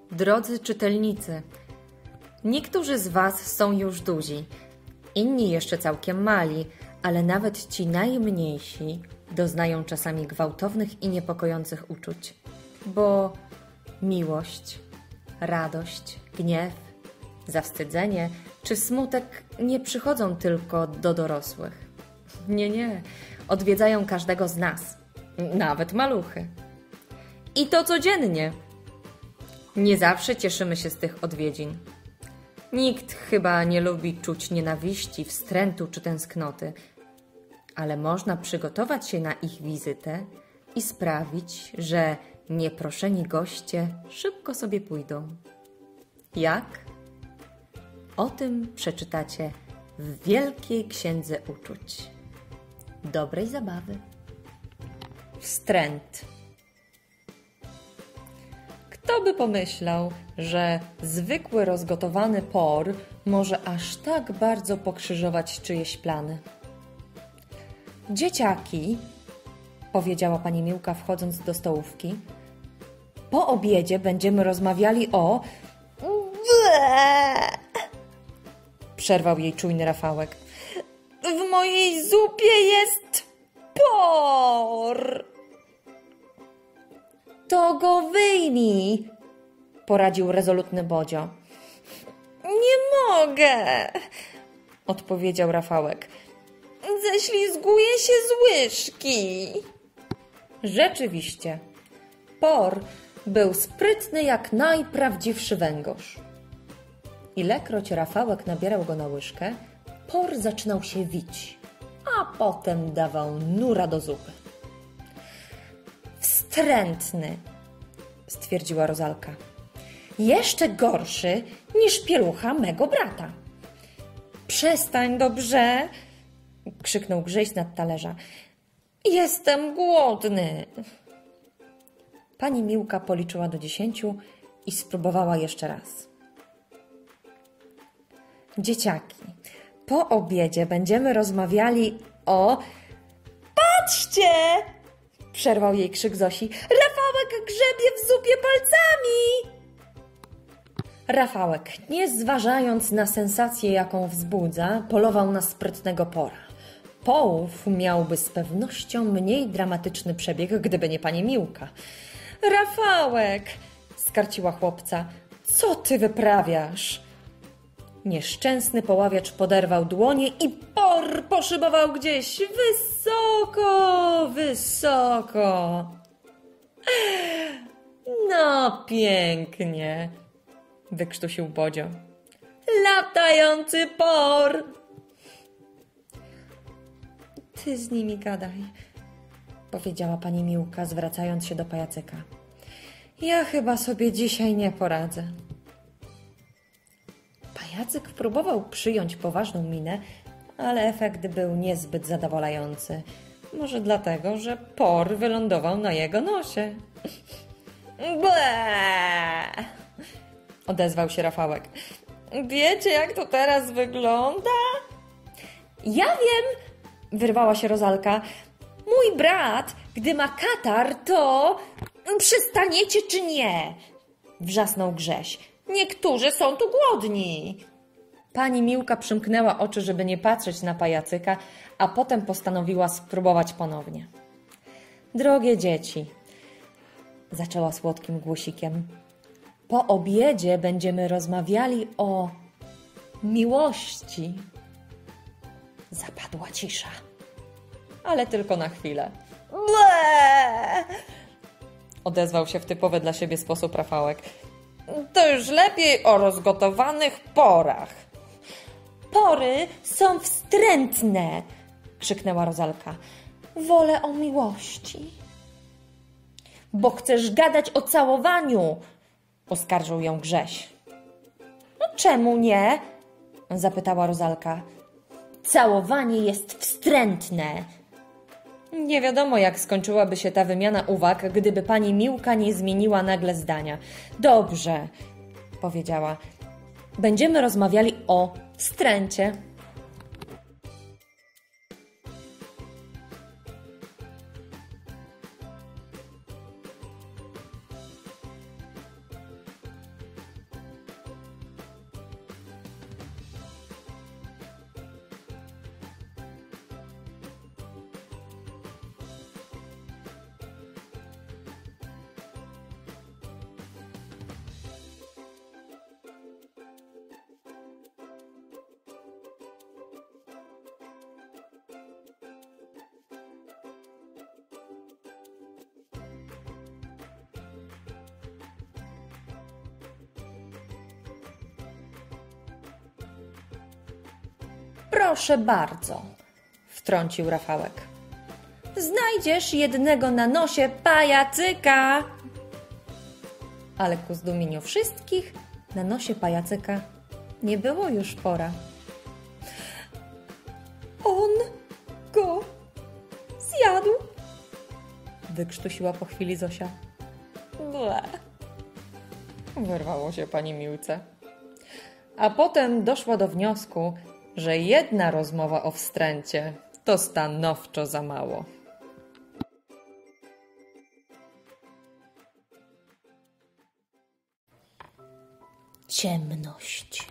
Drodzy czytelnicy, niektórzy z Was są już duzi, inni jeszcze całkiem mali, ale nawet ci najmniejsi doznają czasami gwałtownych i niepokojących uczuć, bo miłość, radość, gniew, zawstydzenie czy smutek nie przychodzą tylko do dorosłych. Nie, odwiedzają każdego z nas, nawet maluchy. I to codziennie. Nie zawsze cieszymy się z tych odwiedzin. Nikt chyba nie lubi czuć nienawiści, wstrętu czy tęsknoty, ale można przygotować się na ich wizytę i sprawić, że nieproszeni goście szybko sobie pójdą. Jak? O tym przeczytacie w Wielkiej Księdze Uczuć. Dobrej zabawy. Wstręt. Kto by pomyślał, że zwykły rozgotowany por może aż tak bardzo pokrzyżować czyjeś plany? Dzieciaki, powiedziała pani Miłka, wchodząc do stołówki, po obiedzie będziemy rozmawiali o... Przerwał jej czujny Rafałek. W mojej zupie jest por! To go wyjmij, poradził rezolutny Bodzio. Nie mogę, odpowiedział Rafałek. Ześlizguje się z łyżki. Rzeczywiście, por był sprytny jak najprawdziwszy węgorz. Ilekroć Rafałek nabierał go na łyżkę, por zaczynał się wić, a potem dawał nura do zupy. Wstrętny, stwierdziła Rozalka. Jeszcze gorszy niż pielucha mego brata. Przestań, dobrze? Krzyknął Grześ nad talerza. Jestem głodny. Pani Miłka policzyła do 10 i spróbowała jeszcze raz. Dzieciaki, po obiedzie będziemy rozmawiali o... Patrzcie! Przerwał jej krzyk Zosi. Rafałek grzebie w zupie palcami! Rafałek, nie zważając na sensację, jaką wzbudza, polował na sprytnego pora. Połów miałby z pewnością mniej dramatyczny przebieg, gdyby nie pani Miłka. Rafałek, skarciła chłopca, co ty wyprawiasz? Nieszczęsny poławiacz poderwał dłonie i por poszybował gdzieś wysoko. No pięknie, wykrztusił Bodzio. Latający por! Ty z nimi gadaj, powiedziała pani Miłka, zwracając się do pajacyka. Ja chyba sobie dzisiaj nie poradzę. Pajacyk próbował przyjąć poważną minę, ale efekt był niezbyt zadowalający. Może dlatego, że por wylądował na jego nosie. Ble! Odezwał się Rafałek. Wiecie, jak to teraz wygląda? Ja wiem, wyrwała się Rozalka. Mój brat, gdy ma katar, to... Przestaniecie czy nie? Wrzasnął Grześ. Niektórzy są tu głodni. Pani Miłka przymknęła oczy, żeby nie patrzeć na pajacyka, a potem postanowiła spróbować ponownie. Drogie dzieci, zaczęła słodkim głosikiem, po obiedzie będziemy rozmawiali o miłości. Zapadła cisza, ale tylko na chwilę. Ble! Odezwał się w typowy dla siebie sposób Rafałek. To już lepiej o rozgotowanych porach. Pory są wstrętne, krzyknęła Rozalka. Wolę o miłości. Bo chcesz gadać o całowaniu, oskarżył ją Grześ. No czemu nie? Zapytała Rozalka. Całowanie jest wstrętne. Nie wiadomo, jak skończyłaby się ta wymiana uwag, gdyby pani Miłka nie zmieniła nagle zdania. Dobrze, powiedziała. Będziemy rozmawiali o wstręcie. Proszę bardzo, wtrącił Rafałek. Znajdziesz jednego na nosie pajacyka. Ale ku zdumieniu wszystkich na nosie pajacyka nie było już pora. On go zjadł? Wykrztusiła po chwili Zosia. Ble. Wyrwało się pani Miłce. A potem doszła do wniosku, że jedna rozmowa o wstręcie to stanowczo za mało. Ciemność.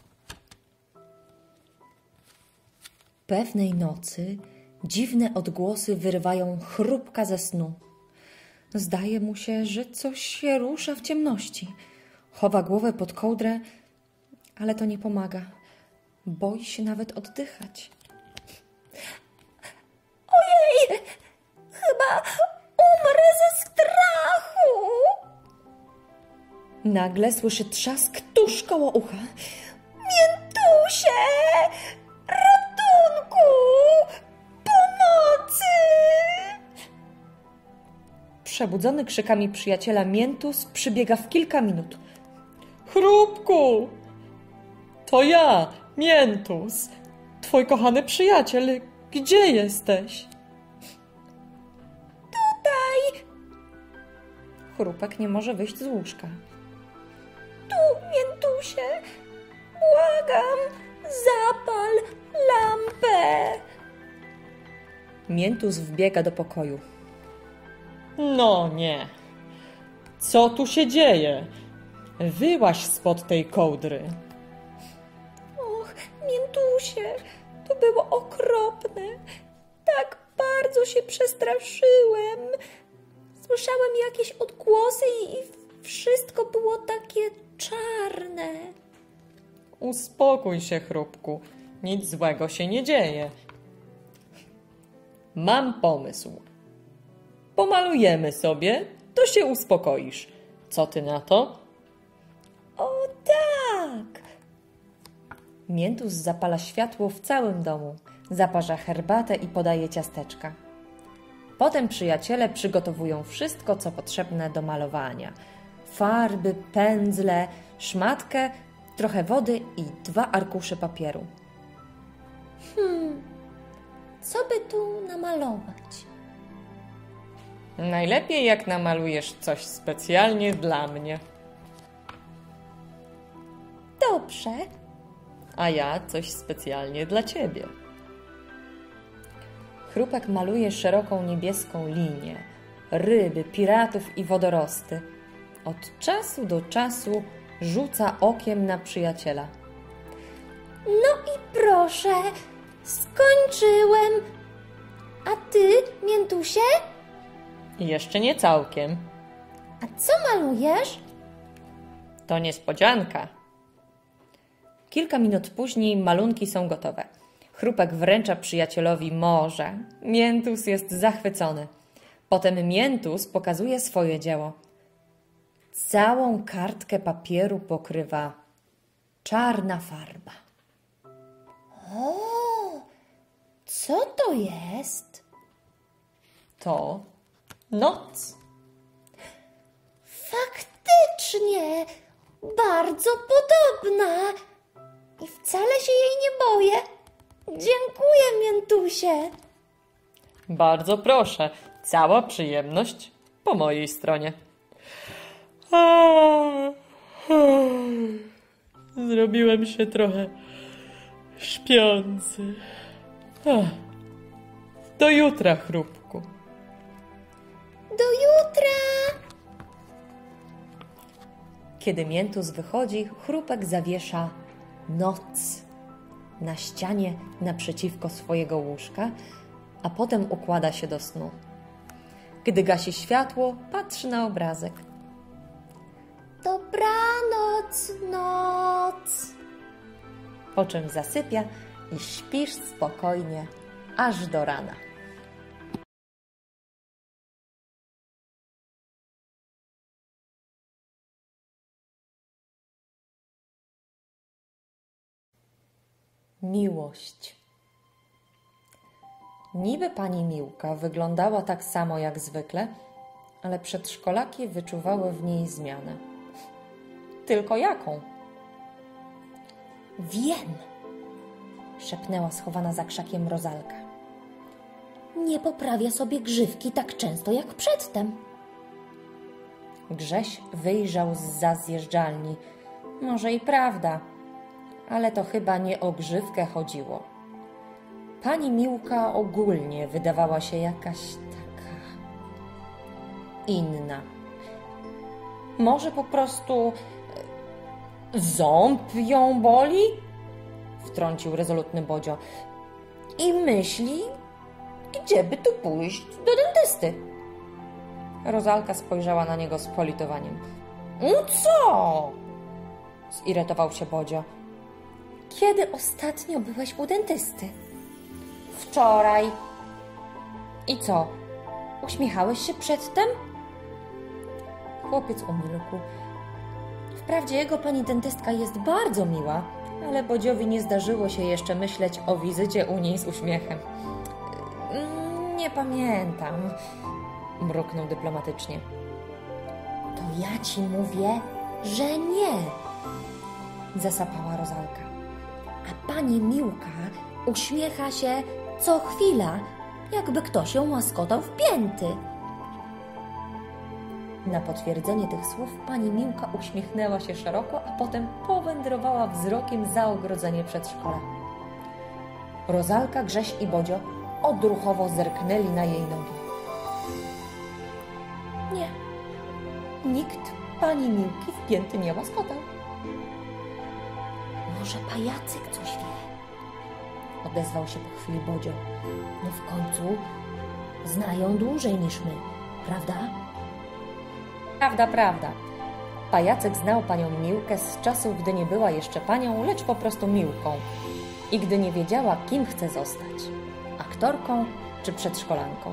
Pewnej nocy dziwne odgłosy wyrywają Chrupka ze snu. Zdaje mu się, że coś się rusza w ciemności. Chowa głowę pod kołdrę, ale to nie pomaga. Boi się nawet oddychać. Ojej! Chyba umrę ze strachu! Nagle słyszy trzask tuż koło ucha. Miętusie! Ratunku! Pomocy! Przebudzony krzykami przyjaciela Miętus przybiega w kilka minut. Chrupku! To ja, Miętus, twój kochany przyjaciel. Gdzie jesteś? Tutaj! Chrupek nie może wyjść z łóżka. Tu, Miętusie, błagam, zapal lampę. Miętus wbiega do pokoju. No nie. Co tu się dzieje? Wyłaź spod tej kołdry. Och, Miętusie, to było okropne. Tak bardzo się przestraszyłem. Słyszałem jakieś odgłosy i wszystko było takie czarne. Uspokój się, Chrupku. Nic złego się nie dzieje. Mam pomysł. Pomalujemy sobie, to się uspokoisz. Co ty na to? O tak! Miętus zapala światło w całym domu, zaparza herbatę i podaje ciasteczka. Potem przyjaciele przygotowują wszystko, co potrzebne do malowania. Farby, pędzle, szmatkę, trochę wody i 2 arkusze papieru. Co by tu namalować? Najlepiej jak namalujesz coś specjalnie dla mnie. Dobrze. A ja coś specjalnie dla ciebie. Chrupek maluje szeroką niebieską linię, ryby, piratów i wodorosty. Od czasu do czasu rzuca okiem na przyjaciela. No i proszę, skończyłem. A ty, Miętusie? Jeszcze nie całkiem. A co malujesz? To niespodzianka. Kilka minut później malunki są gotowe. Chrupek wręcza przyjacielowi morze. Miętus jest zachwycony. Potem Miętus pokazuje swoje dzieło. Całą kartkę papieru pokrywa czarna farba. O, co to jest? To noc. Faktycznie, bardzo podobna. I wcale się jej nie boję. Dziękuję, Miętusie. Bardzo proszę, cała przyjemność po mojej stronie. Zrobiłem się trochę śpiący. Do jutra, Chrupku. Do jutra! Kiedy Miętus wychodzi, Chrupek zawiesza noc na ścianie naprzeciwko swojego łóżka, a potem układa się do snu. Gdy gasi światło, patrzy na obrazek. Dobranoc, noc! Po czym zasypia i śpisz spokojnie aż do rana. miłość. Niby pani Miłka wyglądała tak samo jak zwykle, ale przedszkolaki wyczuwały w niej zmianę. Tylko jaką? Wiem, szepnęła schowana za krzakiem Rozalka. Nie poprawia sobie grzywki tak często jak przedtem. Grześ wyjrzał zza zjeżdżalni. Może i prawda, ale to chyba nie o grzywkę chodziło. Pani Miłka ogólnie wydawała się jakaś taka inna. Może po prostu ząb ją boli? Wtrącił rezolutny Bodzio. I myśli, gdzie by tu pójść do dentysty. Rozalka spojrzała na niego z politowaniem. No co? Zirytował się Bodzio. Kiedy ostatnio byłeś u dentysty? Wczoraj. I co? Uśmiechałeś się przedtem? Chłopiec umilkł. Wprawdzie jego pani dentystka jest bardzo miła, ale Bodziowi nie zdarzyło się jeszcze myśleć o wizycie u niej z uśmiechem. Nie pamiętam, mruknął dyplomatycznie. To ja ci mówię, że nie, zasapała Rozalka. a pani Miłka uśmiecha się co chwila, jakby ktoś ją łaskotał w pięty. Na potwierdzenie tych słów pani Miłka uśmiechnęła się szeroko, a potem powędrowała wzrokiem za ogrodzenie przedszkola. Rozalka, Grześ i Bodzio odruchowo zerknęli na jej nogi. Nie, nikt pani Miłki w pięty nie łaskotał. Może pajacyk coś wie? Odezwał się po chwili Bodzio. No w końcu znają dłużej niż my, prawda? Prawda. Pajacek znał panią Miłkę z czasów, gdy nie była jeszcze panią, lecz po prostu Miłką. I gdy nie wiedziała, kim chce zostać. Aktorką czy przedszkolanką.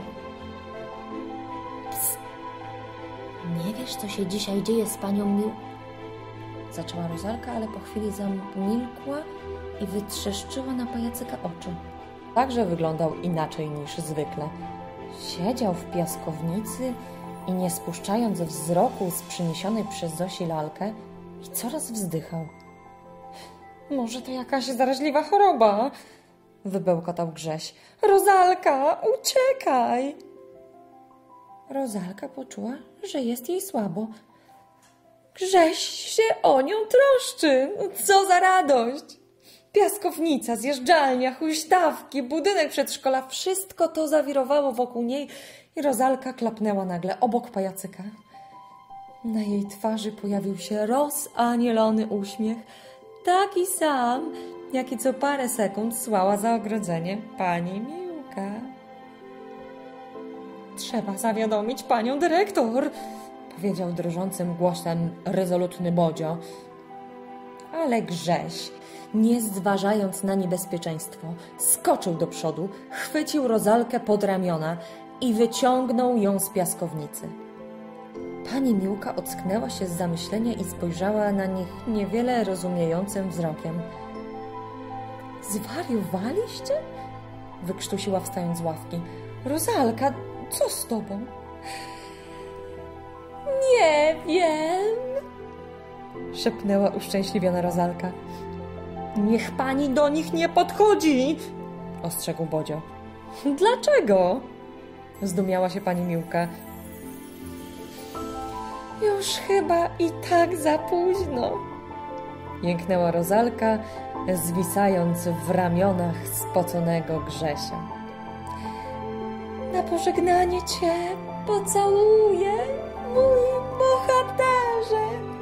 Psst. Nie wiesz, co się dzisiaj dzieje z panią Miłką? Zaczęła Rozalka, ale po chwili zamilkła i wytrzeszczyła na pajacyka oczy. Także wyglądał inaczej niż zwykle. Siedział w piaskownicy i nie spuszczając wzroku z przyniesionej przez Zosi lalkę i coraz wzdychał. Może to jakaś zaraźliwa choroba? Wybełkotał Grześ. Rozalka, uciekaj! Rozalka poczuła, że jest jej słabo. Grześ się o nią troszczy. Co za radość! Piaskownica, zjeżdżalnia, huśtawki, budynek przedszkola, wszystko to zawirowało wokół niej i Rozalka klapnęła nagle obok pajacyka. Na jej twarzy pojawił się rozanielony uśmiech, taki sam, jaki co parę sekund słała za ogrodzenie pani Miłka. Trzeba zawiadomić panią dyrektor, powiedział drżącym głosem rezolutny Bodzio. Ale Grześ, nie zważając na niebezpieczeństwo, skoczył do przodu, chwycił Rozalkę pod ramiona i wyciągnął ją z piaskownicy. Pani Miłka ocknęła się z zamyślenia i spojrzała na nich niewiele rozumiejącym wzrokiem. Zwariowaliście? Wykrztusiła wstając z ławki. Rozalka, co z tobą? Nie wiem, szepnęła uszczęśliwiona Rozalka. Niech pani do nich nie podchodzi, ostrzegł Bodzio. Dlaczego? Zdumiała się pani Miłka. Już chyba i tak za późno, jęknęła Rozalka, zwisając w ramionach spoconego Grzesia. Na pożegnanie cię pocałuję, mój bohaterze.